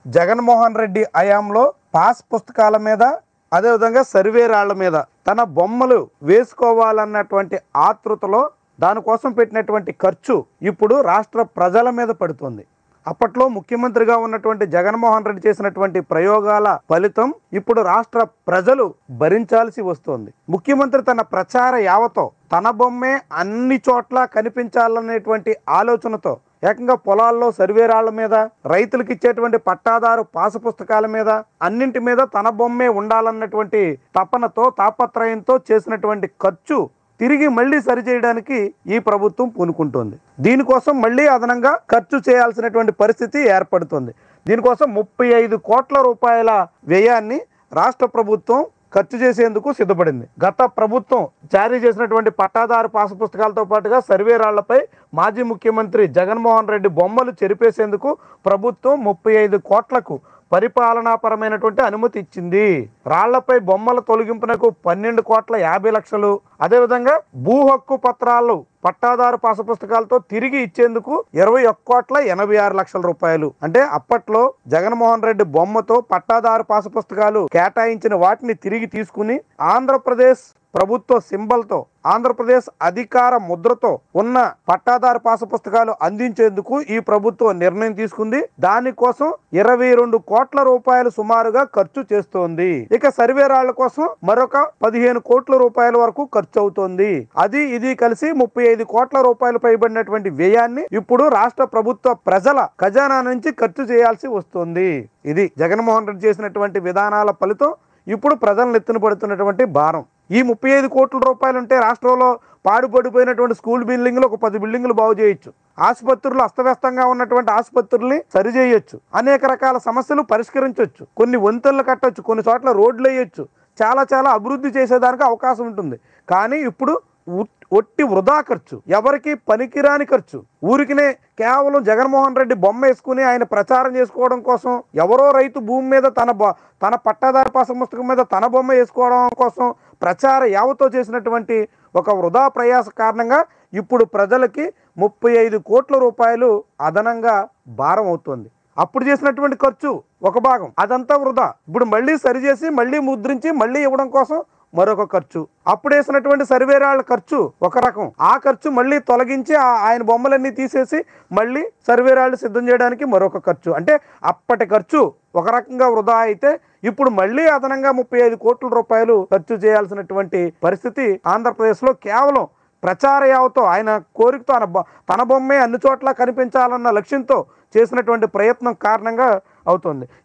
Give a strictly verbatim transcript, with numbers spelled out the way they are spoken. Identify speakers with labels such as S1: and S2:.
S1: జగన్మోహన్ రెడ్డి హయాంలో పాస్ పుస్తకాల మీద అదేవిధంగా సర్వే రాళ్ల మీద తన బొమ్మలు వేసుకోవాలన్నటువంటి ఆతృతలో దానికోసం పెట్టినటువంటి ఖర్చు ఇప్పుడు రాష్ట్ర ప్రజల మీద పడుతుంది. అప్పట్లో ముఖ్యమంత్రిగా ఉన్నటువంటి జగన్మోహన్ రెడ్డి చేసినటువంటి ప్రయోగాల ఫలితం ఇప్పుడు రాష్ట్ర ప్రజలు భరించాల్సి వస్తుంది. ముఖ్యమంత్రి తన ప్రచార యావతో తన బొమ్మే అన్ని చోట్ల కనిపించాలనేటువంటి ఆలోచనతో ఏకంగా పొలాల్లో సర్వే రాళ్ల మీద, రైతులకు ఇచ్చేటువంటి పట్టాదారు పాస పుస్తకాల మీద అన్నింటి మీద తన బొమ్మే ఉండాలన్నటువంటి తపనతో తాపత్రయంతో చేసినటువంటి ఖర్చు తిరిగి మళ్ళీ సరిచేయడానికి ఈ ప్రభుత్వం పూనుకుంటుంది. దీనికోసం మళ్ళీ అదనంగా ఖర్చు చేయాల్సినటువంటి పరిస్థితి ఏర్పడుతుంది. దీనికోసం ముప్పై ఐదు కోట్ల రూపాయల వ్యయాన్ని రాష్ట్ర ప్రభుత్వం ఖర్చు చేసేందుకు సిద్ధపడింది. గత ప్రభుత్వం జారీ చేసినటువంటి పట్టాదారు పాస పుస్తకాలతో పాటుగా సర్వే రాళ్లపై మాజీ ముఖ్యమంత్రి జగన్మోహన్ రెడ్డి బొమ్మలు చెరిపేసేందుకు ప్రభుత్వం ముప్పై ఐదు కోట్లకు పరిపాలనాపరమైనటువంటి అనుమతి ఇచ్చింది. రాళ్లపై బొమ్మల తొలగింపునకు పన్నెండు కోట్ల యాభై లక్షలు, అదేవిధంగా భూ హక్కు పత్రాలు పట్టాదారు పాస పుస్తకాలతో తిరిగి ఇచ్చేందుకు ఇరవై ఒక్క కోట్ల ఎనభై ఆరు లక్షల రూపాయలు. అంటే అప్పట్లో జగన్మోహన్ రెడ్డి బొమ్మతో పట్టాదారు పాస పుస్తకాలు కేటాయించిన వాటిని తిరిగి తీసుకుని ఆంధ్రప్రదేశ్ ప్రభుత్వ సింబల్తో, ఆంధ్రప్రదేశ్ అధికార ముద్రతో ఉన్న పట్టాదారు పాస పుస్తకాలు అందించేందుకు ఈ ప్రభుత్వం నిర్ణయం తీసుకుంది. దానికోసం ఇరవై రెండు కోట్ల రూపాయలు సుమారుగా ఖర్చు చేస్తోంది. ఇక సర్వే రాళ్ల కోసం మరొక పదిహేను కోట్ల రూపాయల వరకు ఖర్చు అవుతోంది. అది ఇది కలిసి ముప్పై ఐదు కోట్ల రూపాయలు పైబడినటువంటి వ్యయాన్ని ఇప్పుడు రాష్ట్ర ప్రభుత్వ ప్రజల ఖజానా నుంచి ఖర్చు చేయాల్సి వస్తుంది. ఇది జగన్మోహన్ రెడ్డి చేసినటువంటి విధానాల ఫలితం ఇప్పుడు ప్రజలను ఎత్తున పడుతున్నటువంటి భారం. ఈ ముప్పై ఐదు కోట్ల రూపాయలు ఉంటే రాష్ట్రంలో పాడుపడిపోయినటువంటి స్కూల్ బిల్డింగ్లు ఒక పది బిల్డింగ్లు బాగు చేయొచ్చు, ఆసుపత్రులు అస్తవ్యస్తంగా ఉన్నటువంటి ఆసుపత్రుల్ని సరిచేయొచ్చు, అనేక రకాల సమస్యలు పరిష్కరించవచ్చు, కొన్ని వంతెనలు కట్టొచ్చు, కొన్ని చోట్ల రోడ్లు వేయొచ్చు, చాలా చాలా అభివృద్ధి చేసేదానికి అవకాశం ఉంటుంది. కానీ ఇప్పుడు ఒట్టి వృధా ఖర్చు, ఎవరికి పనికిరాని ఖర్చు, ఊరికినే కేవలం జగన్మోహన్ రెడ్డి బొమ్మ వేసుకుని ఆయన ప్రచారం చేసుకోవడం కోసం, ఎవరో రైతు భూమి మీద తన తన పట్టాదారు పాస పుస్తకం మీద తన బొమ్మ వేసుకోవడం కోసం ప్రచార యావతో చేసినటువంటి ఒక వృధా ప్రయాస కారణంగా ఇప్పుడు ప్రజలకి ముప్పై ఐదు కోట్ల రూపాయలు అదనంగా భారం అవుతుంది. అప్పుడు చేసినటువంటి ఖర్చు ఒక భాగం, అదంతా వృధా. ఇప్పుడు మళ్ళీ సరిచేసి మళ్ళీ ముద్రించి మళ్ళీ ఇవ్వడం కోసం మరొక ఖర్చు. అప్పుడు వేసినటువంటి సర్వే రాళ్ల ఖర్చు ఒక రకం, ఆ ఖర్చు మళ్ళీ తొలగించి ఆయన బొమ్మలన్నీ తీసేసి మళ్ళీ సర్వే రాళ్లు సిద్ధం చేయడానికి మరొక ఖర్చు. అంటే అప్పటి ఖర్చు ఒక రకంగా వృధా అయితే ఇప్పుడు మళ్ళీ అదనంగా ముప్పై ఐదు కోట్ల రూపాయలు ఖర్చు చేయాల్సినటువంటి పరిస్థితి ఆంధ్రప్రదేశ్లో కేవలం ప్రచార యావతో ఆయన కోరికతో తన తన బొమ్మే అన్ని చోట్ల కనిపించాలన్న లక్ష్యంతో చేసినటువంటి ప్రయత్నం కారణంగా అవుతుంది.